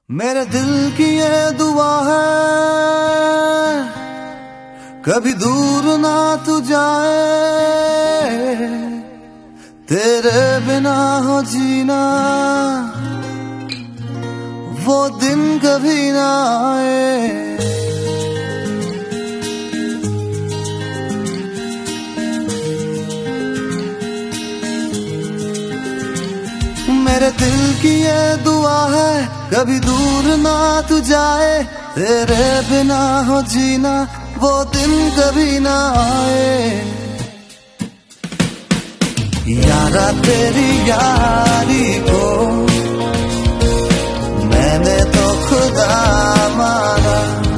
मेरे दिल की ये दुआ है, कभी दूर ना तू जाए, तेरे बिना हो जीना वो दिन कभी ना आए। मेरे दिल की ये दुआ है, कभी दूर ना तू जाए, तेरे बिना हो जीना वो दिन कभी ना आए। यारा तेरी यारी को मैंने तो खुदा माना,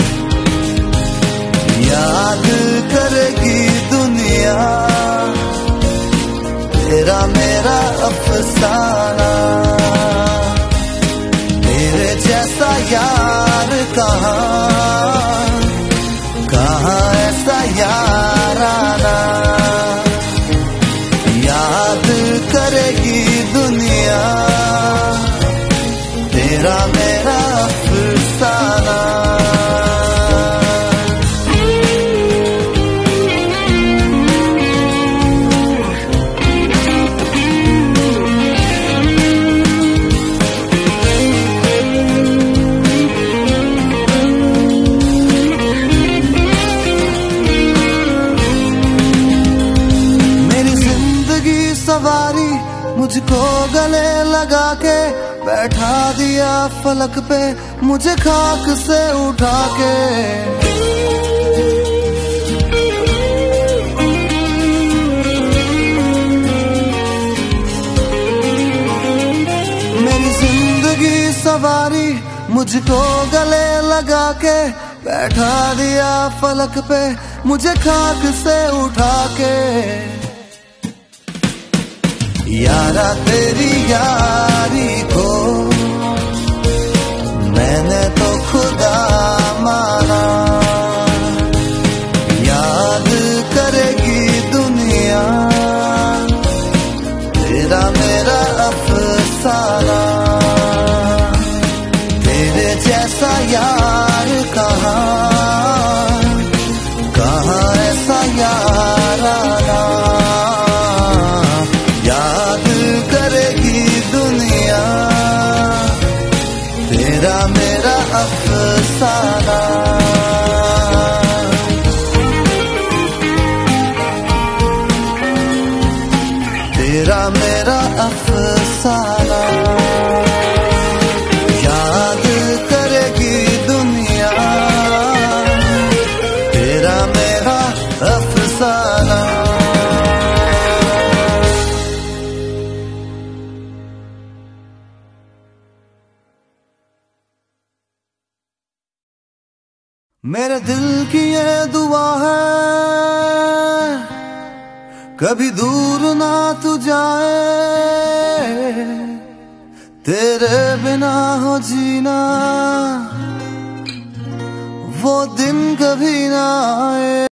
याद करेगी दुनिया तेरा मेरा अफसाना। तेरे जैसा यार कहाँ ऐसा यार आना, याद करेगी दुनिया तेरा मेरा अफसाना। सवारी मुझको गले लगा के बैठा दिया फलक पे, मुझे खाक से उठा के। मेरी जिंदगी सवारी मुझको गले लगा के बैठा दिया फलक पे, मुझे खाक से उठा के। यारा तेरी यारी को मैंने तो खुदा माना, याद करेगी दुनिया तेरा मेरा अफसाना। तेरे जैसा यार कहाँ ऐसा यार आना, याद करेगी दुनिया तेरा मेरा अफसाना। तेरा मेरा अफसाना, याद करेगी दुनिया तेरा मेरा अफसाना। मेरे दिल की ये दुआ है, कभी दूर ना तू जाए, तेरे बिना हो जीना वो दिन कभी ना आए।